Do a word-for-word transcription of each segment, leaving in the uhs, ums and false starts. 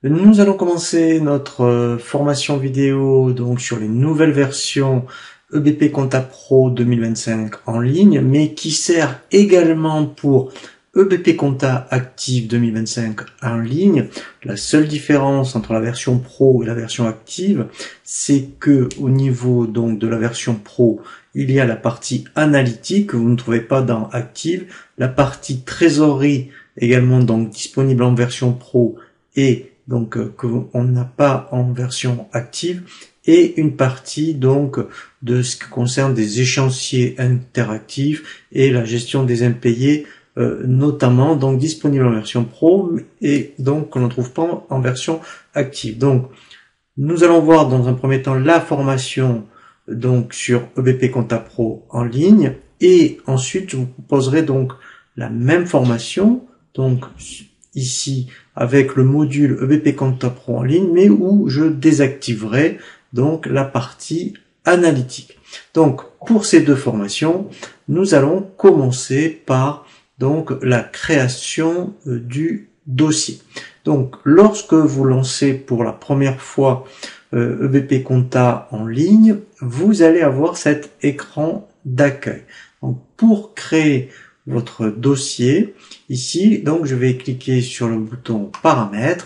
Nous allons commencer notre euh, formation vidéo donc sur les nouvelles versions E B P Compta Pro deux mille vingt-cinq en ligne, mais qui sert également pour E B P Compta Active deux mille vingt-cinq en ligne. La seule différence entre la version Pro et la version Active, c'est que au niveau donc de la version Pro, il y a la partie analytique que vous ne trouvez pas dans Active, la partie trésorerie également donc disponible en version Pro et donc euh, qu'on n'a pas en version active, et une partie donc de ce qui concerne des échéanciers interactifs et la gestion des impayés euh, notamment, donc disponible en version pro et donc qu'on ne trouve pas en version active. Donc nous allons voir dans un premier temps la formation donc sur E B P Compta Pro en ligne, et ensuite je vous proposerai donc la même formation donc ici avec le module E B P Compta Pro en ligne, mais où je désactiverai donc la partie analytique. Donc pour ces deux formations, nous allons commencer par donc la création euh, du dossier. Donc lorsque vous lancez pour la première fois euh, E B P Compta en ligne, vous allez avoir cet écran d'accueil. Donc pour créer votre dossier, ici, donc je vais cliquer sur le bouton paramètres,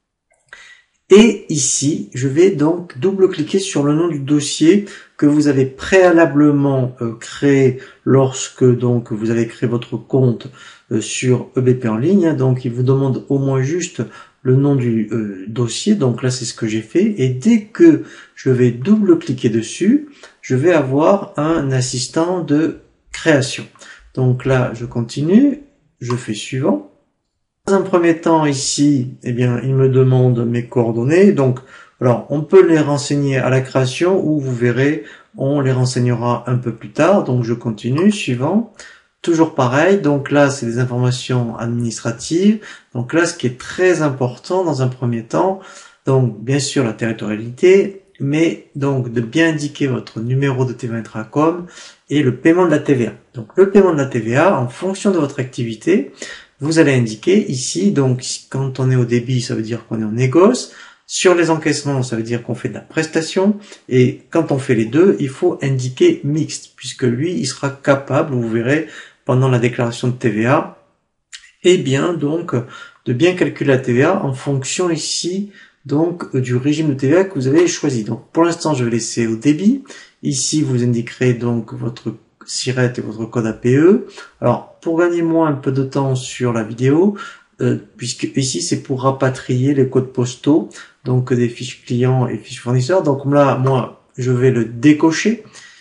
et ici, je vais donc double-cliquer sur le nom du dossier que vous avez préalablement euh, créé lorsque donc vous avez créé votre compte euh, sur E B P en ligne. Donc il vous demande au moins juste le nom du euh, dossier, donc là c'est ce que j'ai fait, et dès que je vais double-cliquer dessus, je vais avoir un assistant de création. Donc là, je continue, je fais suivant. Dans un premier temps, ici, eh bien, il me demande mes coordonnées. Donc, alors, on peut les renseigner à la création, ou vous verrez, on les renseignera un peu plus tard. Donc, je continue, suivant. Toujours pareil. Donc là, c'est des informations administratives. Donc là, ce qui est très important dans un premier temps, donc bien sûr la territorialité, mais donc de bien indiquer votre numéro de T V A Intracom et le paiement de la T V A. Donc le paiement de la T V A, en fonction de votre activité, vous allez indiquer ici, donc quand on est au débit, ça veut dire qu'on est en négoce. Sur les encaissements, ça veut dire qu'on fait de la prestation. Et quand on fait les deux, il faut indiquer mixte, puisque lui, il sera capable, vous verrez, pendant la déclaration de T V A, et bien donc de bien calculer la T V A en fonction ici donc du régime de T V A que vous avez choisi. Donc pour l'instant, je vais laisser au débit. Ici, vous indiquerez donc votre SIRET et votre code A P E. Alors, pour gagner moins un peu de temps sur la vidéo, euh, puisque ici, c'est pour rapatrier les codes postaux, donc des fiches clients et fiches fournisseurs. Donc là, moi, je vais le décocher.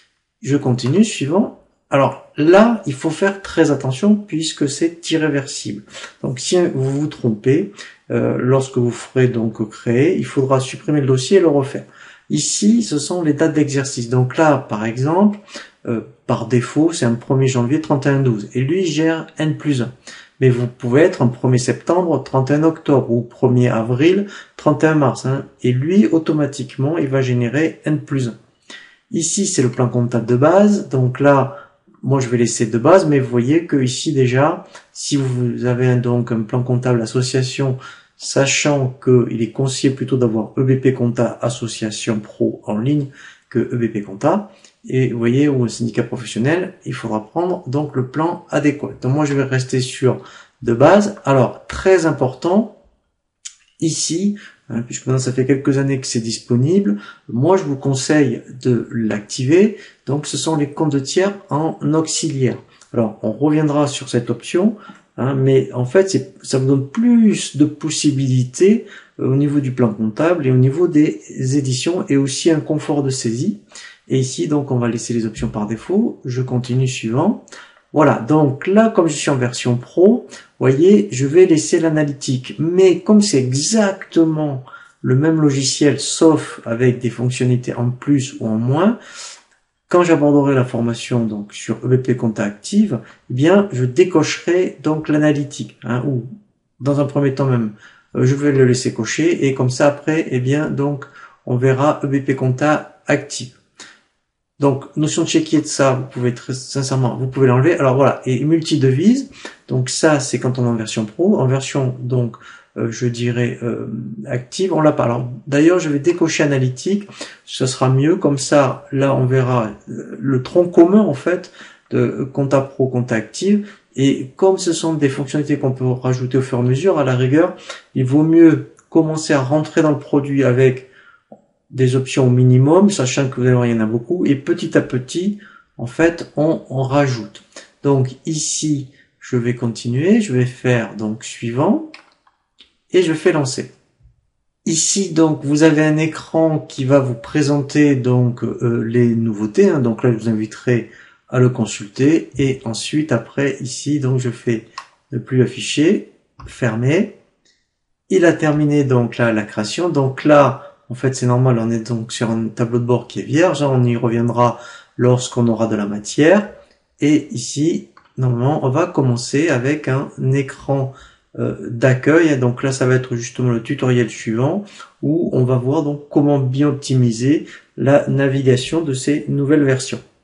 Je continue, suivant. Alors là, il faut faire très attention puisque c'est irréversible. Donc si vous vous trompez, euh, lorsque vous ferez donc créer, il faudra supprimer le dossier et le refaire. Ici, ce sont les dates d'exercice. Donc là, par exemple, euh, par défaut, c'est un premier janvier trente et un douze. Et lui, il gère N plus un. Mais vous pouvez être un premier septembre, trente et un octobre, ou premier avril, trente et un mars. Hein. Et lui, automatiquement, il va générer N plus un. Ici, c'est le plan comptable de base. Donc là, moi, je vais laisser de base, mais vous voyez que ici, déjà, si vous avez un, donc un plan comptable association, sachant qu'il est conseillé plutôt d'avoir E B P Compta Association Pro en ligne que E B P Compta, et vous voyez, ou un syndicat professionnel, il faudra prendre donc le plan adéquat. Donc moi, je vais rester sur de base. Alors, très important, ici, hein, puisque maintenant ça fait quelques années que c'est disponible, moi je vous conseille de l'activer. Donc ce sont les comptes de tiers en auxiliaire. Alors on reviendra sur cette option, hein, mais en fait ça vous donne plus de possibilités euh, au niveau du plan comptable et au niveau des éditions, et aussi un confort de saisie. Et ici donc on va laisser les options par défaut. Je continue, suivant. Voilà, donc là, comme je suis en version pro, vous voyez, je vais laisser l'analytique. Mais comme c'est exactement le même logiciel, sauf avec des fonctionnalités en plus ou en moins, quand j'aborderai la formation donc sur E B P Compta Active, eh bien, je décocherai donc l'analytique, hein, ou dans un premier temps même, euh, je vais le laisser cocher, et comme ça après, eh bien, donc, on verra E B P Compta Active. Donc, notion de chéquier de ça, vous pouvez très sincèrement, vous pouvez l'enlever. Alors voilà, et multi-devise, donc ça, c'est quand on est en version pro. En version, donc, euh, je dirais, euh, active, on l'a pas. Alors d'ailleurs, je vais décocher analytique, ce sera mieux, comme ça, là on verra le tronc commun en fait de Compta Pro, Compta Active, et comme ce sont des fonctionnalités qu'on peut rajouter au fur et à mesure, à la rigueur, il vaut mieux commencer à rentrer dans le produit avec des options au minimum, sachant que vous allez voir, il y en a beaucoup, et petit à petit, en fait, on, on rajoute. Donc ici, je vais continuer, je vais faire donc suivant, et je fais lancer. Ici, donc, vous avez un écran qui va vous présenter donc euh, les nouveautés. Hein. Donc là, je vous inviterai à le consulter. Et ensuite, après, ici, donc, je fais ne plus afficher, fermer. Il a terminé donc là la création. Donc là, en fait, c'est normal. On est donc sur un tableau de bord qui est vierge. On y reviendra lorsqu'on aura de la matière. Et ici, normalement, on va commencer avec un écran d'accueil. Donc là, ça va être justement le tutoriel suivant où on va voir donc comment bien optimiser la navigation de ces nouvelles versions.